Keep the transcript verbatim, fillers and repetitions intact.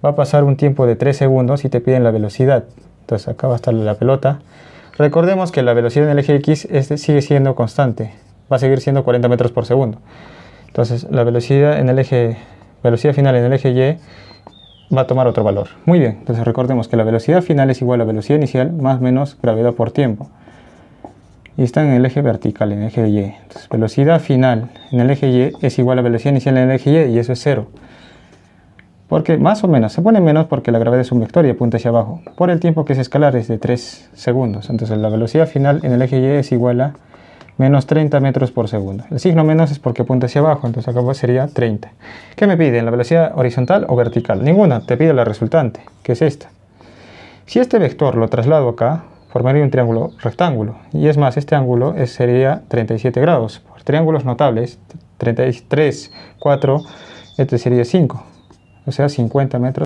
va a pasar un tiempo de tres segundos y te piden la velocidad. Entonces acá va a estar la pelota. Recordemos que la velocidad en el eje X este sigue siendo constante, va a seguir siendo cuarenta metros por segundo. Entonces la velocidad en el eje, velocidad final en el eje Y va a tomar otro valor. Muy bien, entonces recordemos que la velocidad final es igual a la velocidad inicial más menos gravedad por tiempo. Y está en el eje vertical, en el eje Y. Entonces velocidad final en el eje Y es igual a velocidad inicial en el eje Y, y eso es cero. Porque más o menos, se pone menos porque la gravedad es un vector y apunta hacia abajo. Por el tiempo que es escalar es de tres segundos. Entonces la velocidad final en el eje Y es igual a menos treinta metros por segundo. El signo menos es porque apunta hacia abajo, entonces acá sería treinta. ¿Qué me piden? ¿La velocidad horizontal o vertical? Ninguna, te pide la resultante, que es esta. Si este vector lo traslado acá, formaría un triángulo rectángulo. Y es más, este ángulo es, sería treinta y siete grados. Por triángulos notables, treinta y tres, cuatro, este sería cinco. O sea, cincuenta metros.